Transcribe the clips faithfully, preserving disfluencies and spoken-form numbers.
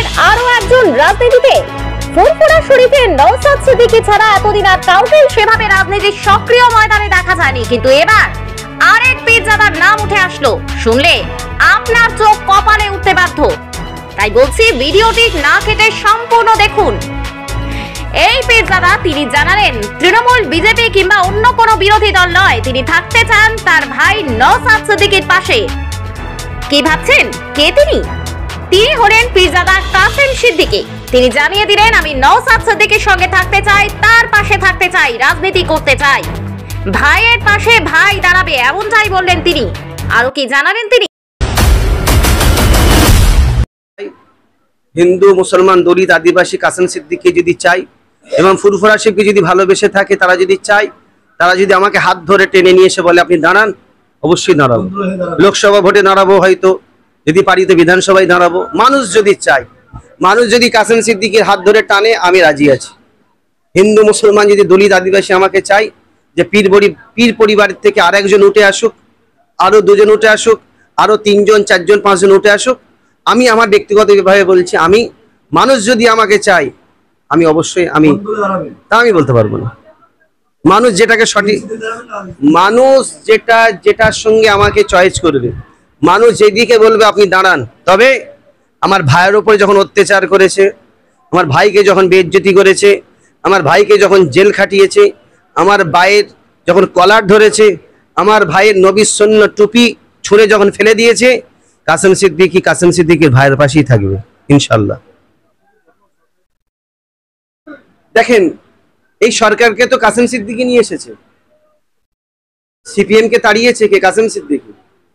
আরো একজন রাজনীতিতে। ফুরফুরা শরীফের নওশাদ সিদ্দিকী ছাড়া এতদিন আর কাউকে সেভাবে রাজনীতির সক্রিয় ময়দানে দেখা যায়নি, কিন্তু এবার আরেক পীরজাদার নাম উঠে আসলো। শুনলে আপনার চোখ কপালে উঠতে বাধ্য। তাই বলছি, ভিডিওটি না কেটে সম্পূর্ণ দেখুন। এই পীরজাদা তিনি জানালেন, তৃণমূল, বিজেপি কিংবা অন্য কোনো বিরোধী দল নয়, তিনি থাকতে চান তার ভাই নওশাদ সিদ্দিকীর পাশে। কি ভাবছেন কে তিনি? তিনি হলেন পীরজাদা কাসেম সিদ্দিকী। তিনি জানিয়ে দিলেন, আমি নওশাদ সিদ্দিকীর সঙ্গে থাকতে চাই, তার পাশে থাকতে চাই, রাজনীতি করতে চাই, ভাইয়ের পাশে ভাই দাঁড়াবে, এমনটাই বললেন তিনি। আরো কি জানালেন তিনি? হিন্দু, মুসলমান, দলিত, আদিবাসী কাসেম সিদ্দিকী যদি চাই এবং ফুরফুরা শরীফকে যদি ভালোবেসে থাকে, তারা যদি চাই, তারা যদি আমাকে হাত ধরে টেনে নিয়ে এসে বলে আপনি দাঁড়ান, অবশ্যই দাঁড়াবো। লোকসভা ভোটে দাঁড়াবো, হয়তো যদি পারি তো বিধানসভায় দাঁড়াবো। মানুষ যদি চায়, মানুষ যদি কাসেম সিদ্দিকীর হাত ধরে টানে, আমি রাজি আছি। হিন্দু, মুসলমান যদি দলিত, আদিবাসী আমাকে চাই যে পীর বড়ি পীর পরিবারের থেকে আর একজন উঠে আসুক, আরো দুজন উঠে আসুক, আরো তিনজন, চারজন, পাঁচজন উঠে আসুক, আমি আমার ব্যক্তিগতভাবে বলছি, আমি মানুষ যদি আমাকে চাই, আমি অবশ্যই আমি তা আমি বলতে পারবো না। মানুষ যেটাকে সঠিক, মানুষ যেটা যেটার সঙ্গে আমাকে চয়েস করবে, মানুষ যেদিকে বলবে আপনি দাঁড়ান। তবে আমার ভাইয়ের ওপরে যখন অত্যাচার করেছে, আমার ভাইকে যখন বেইজ্জতি করেছে, আমার ভাইকে যখন জেল খাটিয়েছে, আমার ভাইয়ের যখন কলার ধরেছে, আমার ভাইয়ের নবীর সৈন্য টুপি ছুঁড়ে যখন ফেলে দিয়েছে, কাসেম সিদ্দিকী কাসেম সিদ্দিকীর ভাইয়ের পাশেই থাকবে ইনশাল্লাহ। দেখেন, এই সরকারকে তো কাসেম সিদ্দিকী নিয়ে এসেছে, সিপিএম কে তাড়িয়েছে কে? কাসেম সিদ্দিকী।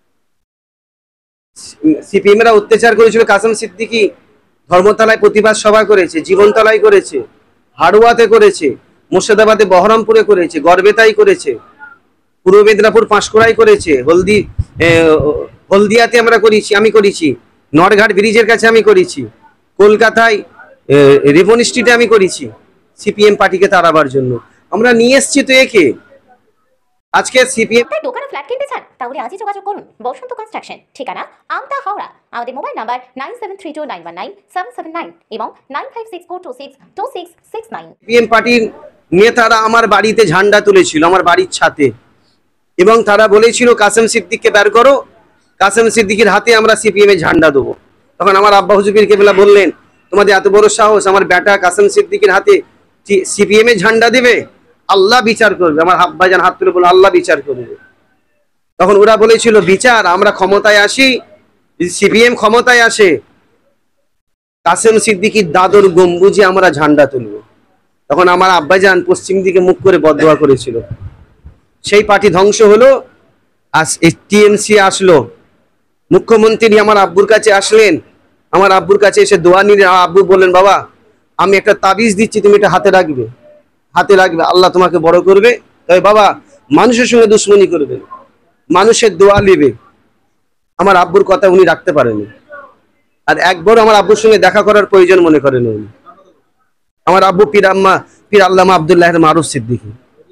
সিপিএম এরা অত্যাচার করেছিল, কাসেম সিদ্দিকী ধর্মতলায় প্রতিবাদ সভা করেছে, জীবনতলায় করেছে, হাড়ুয়াতে করেছে, মুর্শিদাবাদে বহরমপুরে করেছে, গড়বেতায় করেছে, পূর্ব মেদিনীপুর পাঁশকুড়ায় করেছে, হলদি হলদিয়াতে আমরা করেছি, আমি করেছি, নরঘাট ব্রিজের কাছে আমি করেছি, কলকাতায় রেভন স্ট্রিটে আমি করেছি। সিপিএম পার্টিকে তাড়াবার জন্য আমরা নিয়ে এসেছি তো একে। আজকে সিপিএম দোকানে ফ্ল্যাট কিনতে চান, তাহলে আজই যোগাযোগ করুন বসন্ত কনস্ট্রাকশন, ঠিকানা আমতা, হাওড়া। আমাদের mobile number nine seven three two nine one nine seven seven nine এবং nine five six four two six two six six nine. CPM পার্টির নেতারা আমার বাড়িতে ঝান্ডা তুলেছিল, আমার বাড়ির ছাদে, এবং তারা বলেছিল কাসেম সিদ্দিককে বের করো, কাসেম সিদ্দিকীর হাতে আমরা সিপিএম এর ঝান্ডা দেবো। তখন আমার আব্বা হুজুর পীর কেবলা বললেন, তোমাদের এত বড় সাহস, আমার বেটা কাসেম সিদ্দিকীর হাতে সিপিএম এর ঝান্ডা দেবে, আল্লাহ বিচার করবে। আমার আব্বাজান হাত তুলে বলে আল্লাহ বিচার করবে। তখন ওরা বলেছিল বিচার, আমরা ক্ষমতায় আসি, সিপিএম ক্ষমতায় আসে, কাসেম সিদ্দিকীর দাদর গম্বুজে আমরা ঝান্ডা তুলবো। তখন আমার আব্বাজান পশ্চিম দিকে মুখ করে বদদোয়া করেছিল। সেই পার্টি ধ্বংস হলো, আর টিএমসি আসলো। মুখ্যমন্ত্রী আমার আব্বুর কাছে আসলেন, আমার আব্বুর কাছে এসে দোয়া নিলেন। আব্বু বললেন, বাবা আমি একটা তাবিজ দিচ্ছি, তুমি এটা হাতে রাখবে, হাতে রাখবে, আল্লাহ তোমাকে বড় করবে। তবে বাবা মানুষের সঙ্গে দুশ্মনী করবে, মানুষের দোয়া নেবে। আমার আব্বুর কথা উনি রাখতে পারেনি, আর একবার আমার আব্বুর সঙ্গে দেখা করার প্রয়োজন মনে করেন উনি। আমার আব্বু পীর আম্মা পীর আল্লামা আব্দুল্লাহ মারুফ সিদ্দিকী,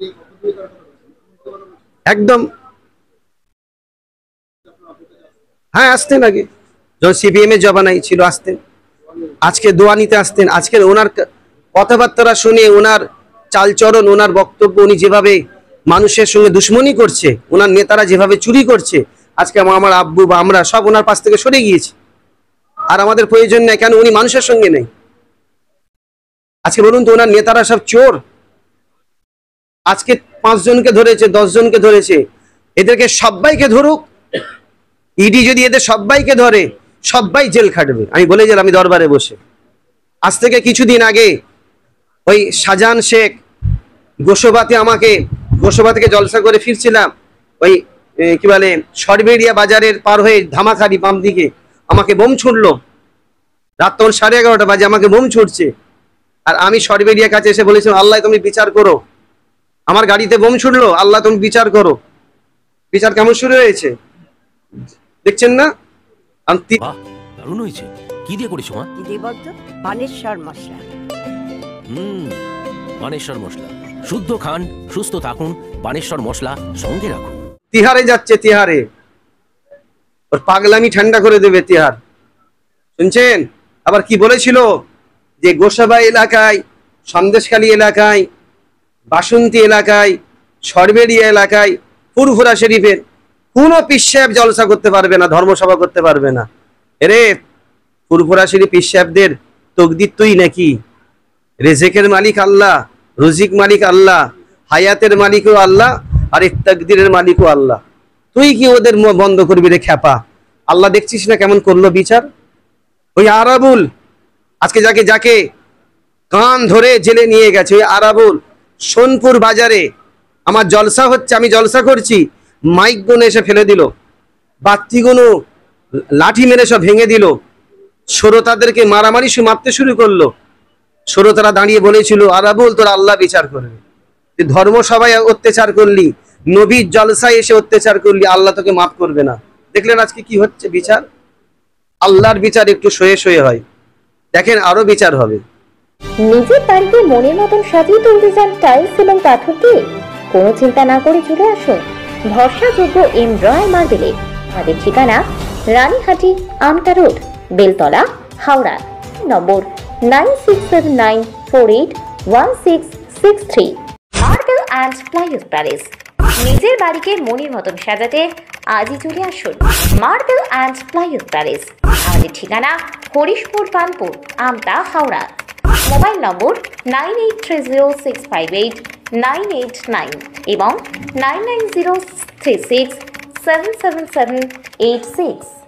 একদম হ্যাঁ আসতেন আগে, যখন সিপিএম এর জবানাই ছিল আসতেন, আজকে দোয়া নিতে আসতেন। আজকের ওনার কথাবার্তা শুনে, ওনার চালচরণ, ওনার বক্তব্য, উনি যেভাবে মানুষের সঙ্গে দুশ্মনী করছে, ওনার নেতারা যেভাবে চুরি করছে, আজকে আমার আব্বু বা আমরা সব ওনার পাশ থেকে সরে গিয়েছি। আর আমাদের প্রয়োজন নেই, কেন উনি মানুষের সঙ্গে নেই। আজকে বলুন তো, ওনার নেতারা সব চোর। আজকে পাঁচ জনকে ধরেছে, দশ জনকে ধরেছে, এদেরকে সবাইকে ধরুক, ইডি যদি এদের সবাইকে ধরে, সবাই জেল খাটবে। আমি বলে গেলাম, আমি দরবারে বসে, আজ থেকে কিছুদিন আগে ওই শাহজাহান শেখ গোসবাতে আমাকে, গোসবা থেকে জলসা করে ফিরছিলাম, ওই কি বলে সরবেরিয়া বাজারের পার হয়ে ধামাখাড়ি বাম দিকে আমাকে বোম ছুটলো। রাত তখন সাড়ে এগারোটা বাজে আমাকে বোম ছুটছে, আর আমি সরবেরিয়ার কাছে এসে বলেছিলাম, আল্লাহ তুমি বিচার করো। আমার গাড়িতে বোম ছুটলো, আল্লাহ তুমি বিচার করো। বিচার কেমন শুরু হয়েছে দেখছেন না? দারুণ হয়েছে। কি দিয়ে করিস মা? কি দিয়ে বলতো? বানেশ্বর মশলা। হুম, বানেশ্বর মশলা। শুদ্ধ খান, সুস্থ থাকুন, বানেশ্বর মশলা সঙ্গে রাখুন। তিহারে যাচ্ছে, তিহারে ওর পাগলামি ঠান্ডা করে দেবে তিহার। শুনছেন? আবার কি বলেছিল যে গোসাবা এলাকায়, সন্দেশখালী এলাকায়, বাসন্তী এলাকায়, সরবেরিয়া এলাকায়, ফুরফুরা শরীফের কোনো পীর সাহেব জলসা করতে পারবে না, ধর্মসভা করতে পারবে না। এরে ফুরফুরা শরীফ পীর সাহেবদের তকদির তুই নাকি? রেজেকের মালিক আল্লাহ, রুজিক মালিক আল্লাহ, হায়াতের মালিকও আল্লাহ, আর এই তাকদিরের মালিকও আল্লাহ। তুই কি ওদের মুখ বন্ধ করবি রে খ্যাপা? আল্লাহ দেখছিস না কেমন করলো বিচার? ওই আরাবুল আজকে যাকে যাকে কান ধরে জেলে নিয়ে গেছে, ওই আরাবুল সোনপুর বাজারে আমার জলসা হচ্ছে, আমি জলসা করছি, মাইক গুলো এসে ফেলে দিল, বাত্তিগুলো লাঠি মেরে সব ভেঙে দিল, শ্রোতাদেরকে মারামারি শু মারতে শুরু করলো। শ্রোতারা দাঁড়িয়ে বলেছিল, আরাবুল তোর আল্লাহ বিচার করবে, তুই ধর্মসভায় অত্যাচার করলি, নবীর জলসায় এসে অত্যাচার করলি, আল্লাহ তোকে মাফ করবে না। দেখলেন আজকে কি হচ্ছে বিচার? আল্লাহর বিচার একটু সয়ে সয়ে হয়, দেখেন আরো বিচার হবে। নিজের বাড়িতে মনের মতন সাজিয়ে তুলতে চান টাইলস এবং পাথর দিয়ে? কোনো চিন্তা না করে চলে আসুন ভরসাযোগ্য এম রয়্যাল মার্বেলে। আমাদের ঠিকানা Ranihati, Amta road, Beltala, Howrah. Number nine six seven nine four eight one six six three. Marble and plywood palace. নিজের বাড়িকে মনের মতন সাজাতে আজই চলে আসুন মার্বেল অ্যান্ড প্লাইউড প্যালেস। আমাদের ঠিকানা Harishpur, Kanpur, Amta, Howrah. Mobile number nine eight three zero six five eight nine eight nine এবং nine nine zero three six seven seven seven eight six.